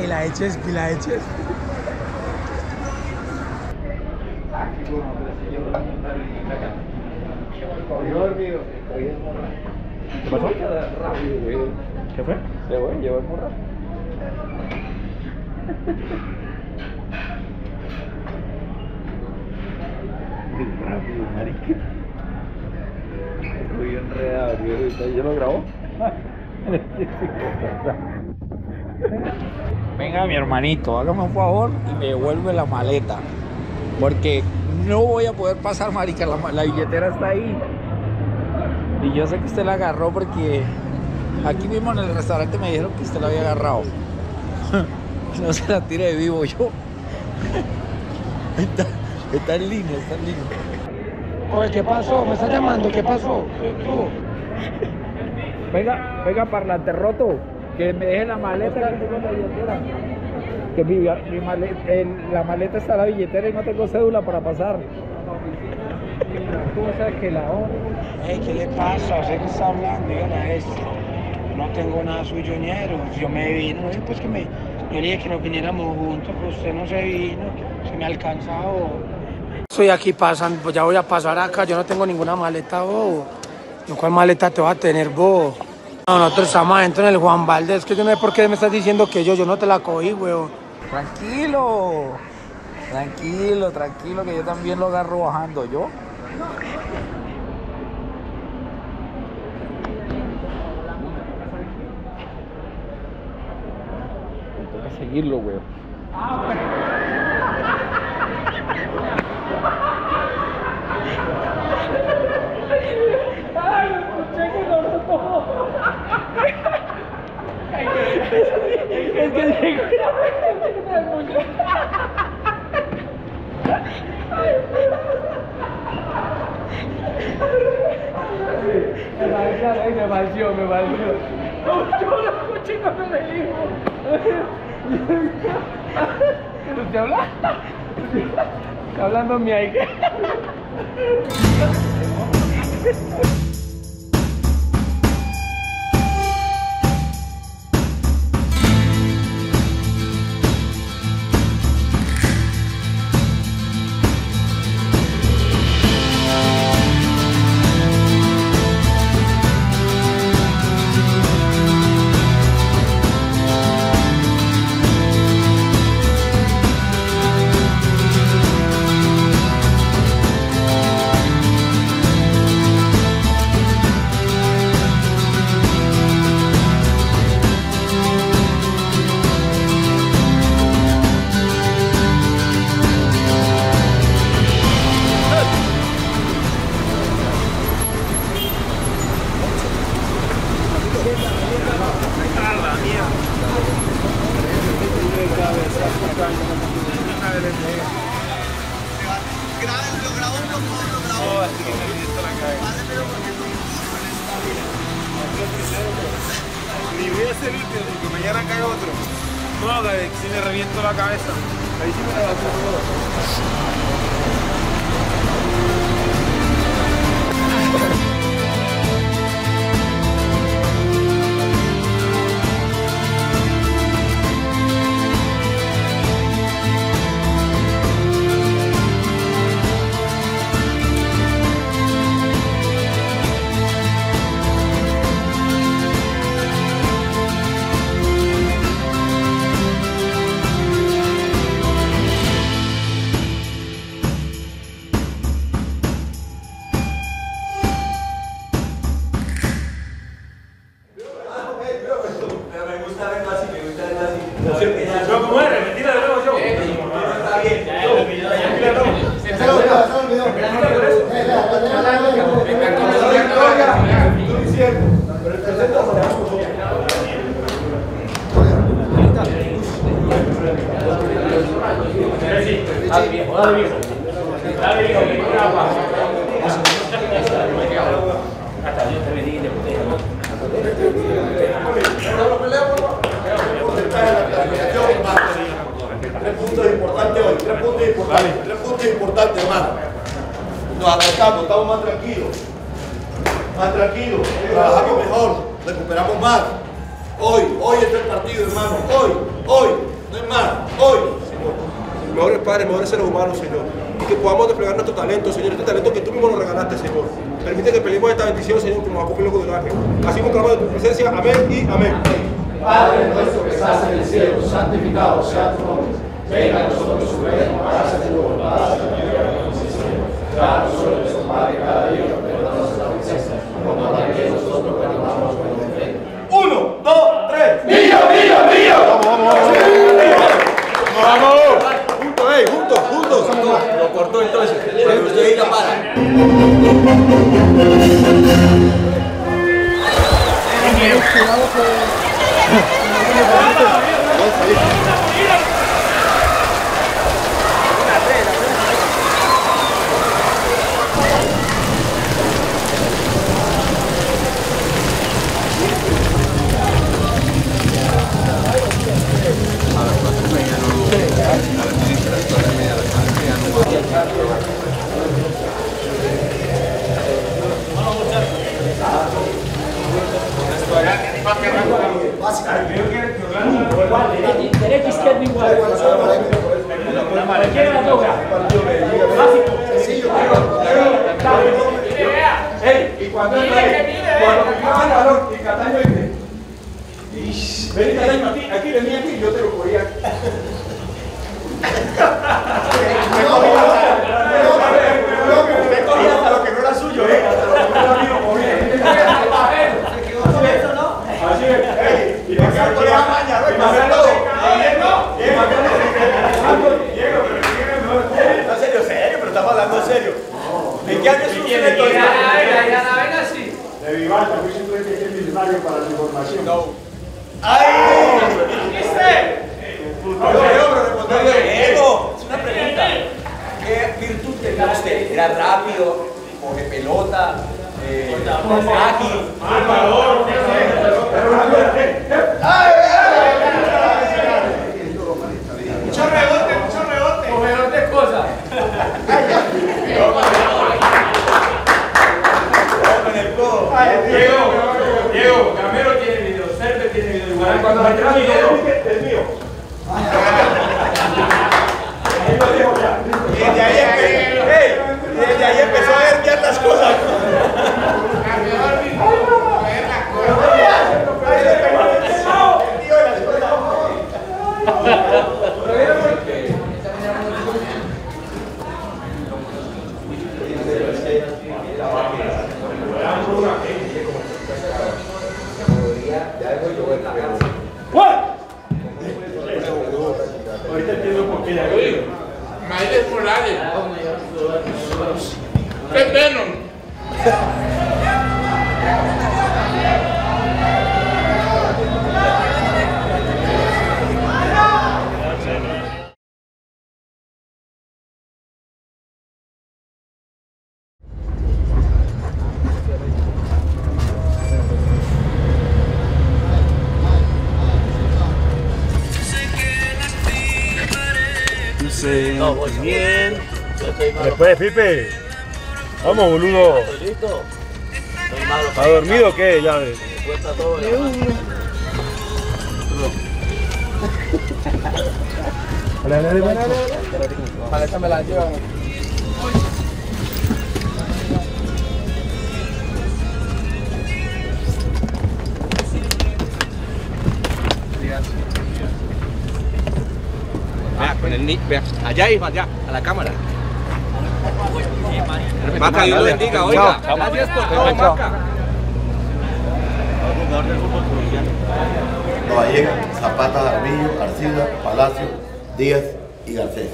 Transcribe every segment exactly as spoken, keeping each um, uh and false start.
y la de Chespi, la de Chespi. ¿Qué pasó? ¿Qué fue? Se fue, llevó el morro. Muy rápido, marica. Muy enredado, viejo. ¿Yo lo grabó? Venga, mi hermanito, hágame un favor y me devuelve la maleta. Porque no voy a poder pasar, marica. La, la billetera está ahí. Y yo sé que usted la agarró porque aquí mismo en el restaurante me dijeron que usted la había agarrado. No se la tire de vivo yo. Está, está en línea, está en línea. Oye, ¿qué pasó? ¿Me estás llamando? ¿Qué pasó? ¿Tú? Venga, venga, parlante roto. Que me deje la maleta que tengo la billetera. Que mi, mi maleta, en la maleta está la billetera y no tengo cédula para pasar. Cosa que la hora. Ey, ¿qué le pasa? ¿Usted qué está hablando? Dígale a este. No tengo nada suyo, ñero. Yo me vino, eh, pues que me... Yo le dije que nos viniéramos juntos, pues usted no se vino, se me ha alcanzado. Estoy aquí pasando, pues ya voy a pasar acá, yo no tengo ninguna maleta, bobo. ¿Cuál maleta te vas a tener, bobo? No, nosotros estamos adentro en el Juan Valdez, que yo no sé por qué me estás diciendo que yo, yo no te la cogí, weón. Tranquilo, tranquilo, tranquilo, que yo también lo agarro bajando, ¿yo? Toca seguirlo, güey. Es que llegó. Me falció, me falció. Yo lo escuché cuando me dijo. ¿Usted habla? Está hablando mi hija. Ni voy a ser el último porque mañana cae otro. No, que si me reviento la cabeza. Ahí sí me la bajo todo. Yo, ¿cómo era? Mentira de nuevo, yo. Está bien. Hasta Dios te bendiga y te proteja. Tres puntos importantes hoy, tres puntos importantes, tres puntos importantes, hermano. Nos acercamos, estamos más tranquilos, más tranquilos, trabajamos mejor, recuperamos más. Hoy, hoy es el partido, hermano, hoy, hoy. No es más, hoy. Mejores padres, mejores seres humanos, Señor. Y que podamos desplegar nuestro talento, Señor. Este talento que tú mismo nos regalaste, Señor. Permite que peleemos esta bendición, Señor, como a cumplir lo que del ángel. Así como clamamos de tu presencia. Amén y amén. Padre nuestro que estás en el cielo, santificado sea tu nombre. Venga a nosotros su reino, hágase tu voluntad, en la tierra como en el cielo. Danos hoy nuestro pan de cada día, perdona nuestras ofensas, como también nosotros perdonamos a los que nos ofenden. Uno, dos, tres. ¡Mío, mío, mío! Vamos, vamos, vamos. Juntos, eh, juntos, juntos. Lo cortó entonces. Para que usted diga para. Derecha, izquierda igual. Cualquiera de las dos. Básico. Sencillo. Ey, y cuando cuando me clava el balón y Cataño dice, ven Cataño aquí, aquí, ven aquí, yo te lo podía. Usted cogía hasta lo que no era suyo, eh, hasta lo que no era mío, cogía. Así es, ey, y me quedo con la maña, ¿no? Y me hace todo. Diego, Diego, pero ¿quién es mejor? En serio, serio, pero estamos hablando en serio. ¿De qué año es usted entonces? De Vivalta, fui simplemente que es millonario para la información. ¡Ay! No, Diego, pero responderle. Diego, es una pregunta. ¿Qué virtud tenía usted? ¿Era rápido, coge pelota, eh, ágil? Marcador, Mucho rebote, mucho rebote. Comedor de cosas. Con el codo. Diego, Diego, Camero tiene video, Serpe tiene video. Igual cuando me trae video, es mío. Ahí lo dejo ya. Y desde ahí, empe- hey, desde ahí empezó a ver ciertas cosas. Ahorita entiendo por qué ya lo digo. Miles Morales. ¡Qué Venom! No, voy bien. Después, Pipe. Vamos, boludo. ¿Estoy listo? Estoy malo. ¿Está dormido o qué? Ya ves. Me cuesta todo. Dale, dale, dale, dale. Vale, esta me la llevan. Vea, con el nick, vea. Allá, hijo, allá, a la cámara. Maca, Dios lo bendiga, oiga. Gracias por todo, Maca. Noriega, Zapata, Armillo, Arcila, Palacio, Díaz y Garcés.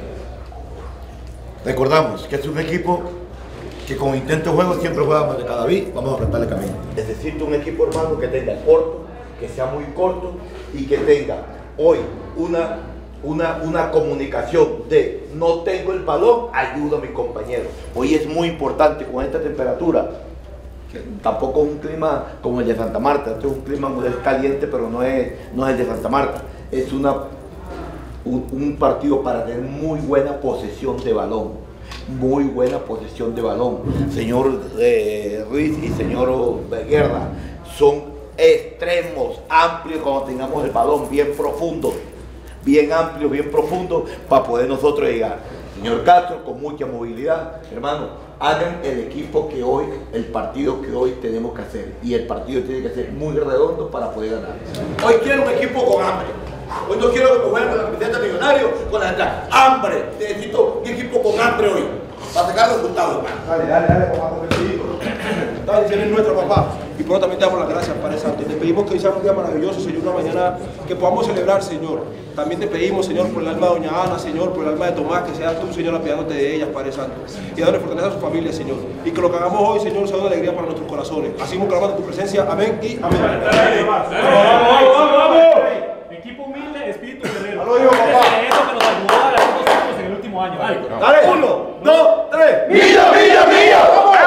Recordamos que es un equipo que con intento de juego siempre juega más de cada vez, vamos a prestarle camino. Necesito un equipo, hermano, que tenga corto, que sea muy corto y que tenga hoy una, una, una comunicación de no tengo el balón, ayudo a mi compañero. Hoy es muy importante con esta temperatura, que tampoco es un clima como el de Santa Marta, este es un clima muy caliente, pero no es, no es el de Santa Marta, es una, un, un partido para tener muy buena posesión de balón, muy buena posesión de balón. Señor eh, Ruiz y señor Guerra, son extremos, amplios cuando tengamos el balón, bien profundo. bien amplios, bien profundos, para poder nosotros llegar. Señor Castro, con mucha movilidad, hermano, hagan el equipo que hoy, el partido que hoy tenemos que hacer. Y el partido tiene que ser muy redondo para poder ganar. Hoy quiero un equipo con hambre. Hoy no quiero que me jueguen con la camiseta millonario, con la entrada. Hambre. Necesito un equipo con hambre hoy. Para sacar resultados, hermano. Dale, dale, dale, papá, con el chico. La bendición es nuestra, papá. Y por eso también te damos las gracias, Padre Santo. Y te pedimos que hoy sea un día maravilloso, Señor, una mañana que podamos celebrar, Señor. También te pedimos, Señor, por el alma de doña Ana, Señor, por el alma de Tomás, que sea tú, Señor, apiadándote de ellas, Padre Santo. Y dándole fortaleza a su familia, Señor. Y que lo que hagamos hoy, Señor, sea una alegría para nuestros corazones. Así hemos clamado en tu presencia. Amén y amén. ¡Vamos, vamos, vamos! Equipo humilde, espíritu guerrero. Lo digo, papá. Eso que nos ayudó a las dos títulos en el último año. Dale, Dale, uno, dos, tres. ¡Milla, milla, milla!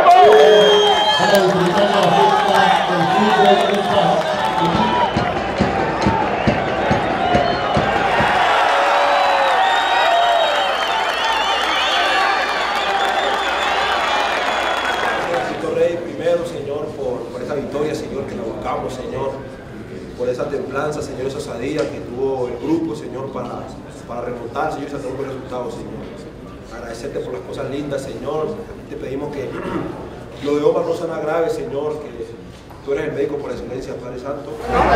Rey, primero, Señor, por, por esa victoria, Señor, que la buscamos, Señor, por esa templanza, Señor, esa osadía que tuvo el grupo, Señor, para, para remontar, Señor, y sacar un buen resultado, Señor. Agradecerte por las cosas lindas, Señor. Te pedimos que lo de Omar no sea nada grave, Señor, que tú eres el médico por excelencia, Padre Santo.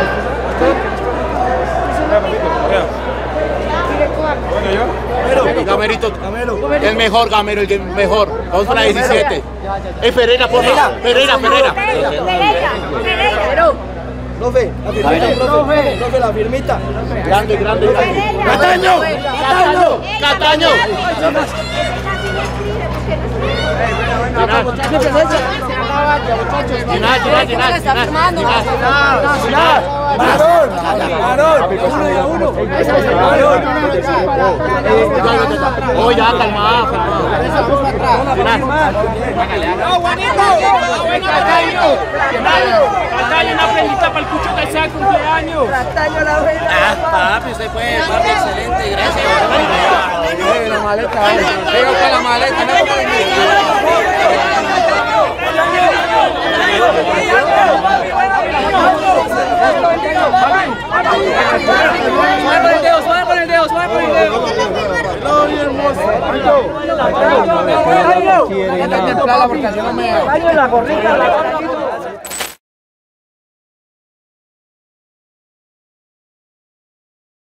Gamerito, el mejor Gamero, el mejor. Vamos a la diecisiete. Es Ferreira, por favor. Ferreira, Ferreira. Profe, la firmita, profe, profe, la firmita. Grande, grande, grande. ¡Cataño! ¡Cataño! ¡Cataño! Oh, ya, calmado, Cataño, una prendita para el cucho que sea cumpleaños. Ah, papi, usted puede, papi, excelente, gracias. La maleta, venga con la maleta, no con el dedo, suave con el dedo, suave con el dedo. la gorrita, la gorrita.